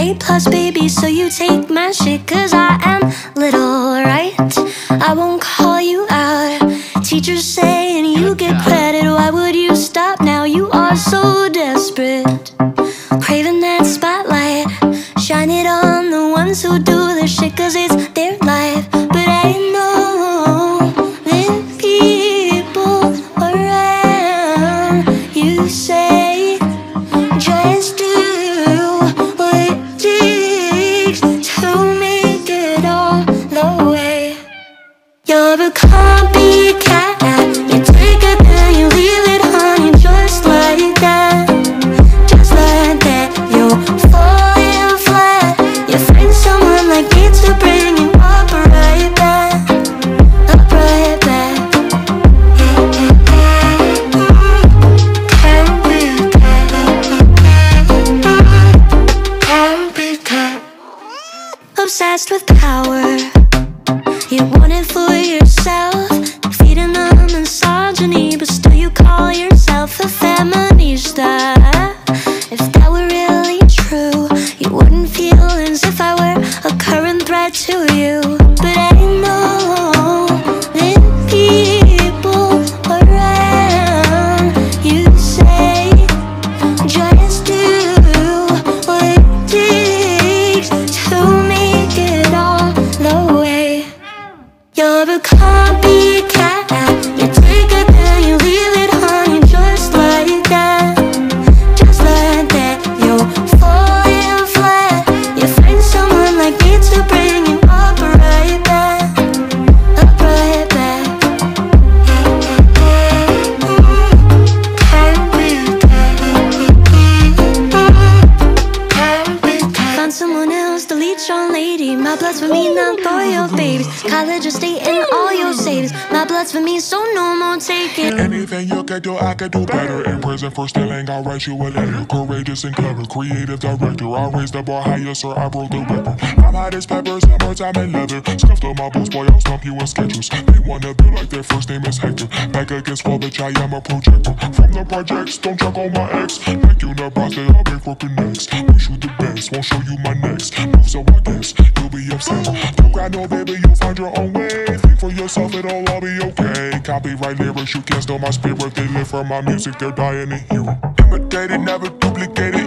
A plus, baby, so you take my shit, cause I am little, right? I won't call you out. Teachers saying you get credit, why would you stop now? You are so desperate, craving that spotlight. Shine it on the ones who do their shit, cause it's their life. But ain't no people around. You say just do what it takes to make it all the way. You're a copycat. You take it and you leave it, honey, just like that. Just like that. You're falling flat. You find someone like me to bring you up right back. Up right back. Can't be can't be obsessed with power. You want it for yourself, feeding the misogyny, but still you call yourself a feminista. If that were really true, you wouldn't feel as if I were a current threat to you. But ain't no people around. You say just do what it takes to make it all the way. You're a copycat. You take it and you leave it, honey, just like that. Just like that. You're falling flat. You find someone like me to bring you up right back. Up right back. Can't be find someone else, delete your lady. My blood's for me, not for your babies. College or state and all your savings. My blood's for me, so no more taking. Anything you could do, I could do better. In prison for stealing, I'll write you a letter. Courageous and clever, creative director. I raised the bar higher, sir, I broke the record. I'm hot as pepper, summertime and leather. Scuffed on my boots, boy, I'll stomp you in Skechers. They wanna be like their first name is Hector. Back against wall, bitch, I am a projector. From the projects, don't check on my ex. Back you the boss, I'll break for connects. We shoot the best, won't show you my next move, so I guess you'll be upset. Don't cry, no, baby, you'll find your own way. Think for yourself, it'll all be okay. Copyright lyrics, you can't steal my spirit. They live for my music, they're dying to hear it. Imitated, never duplicated.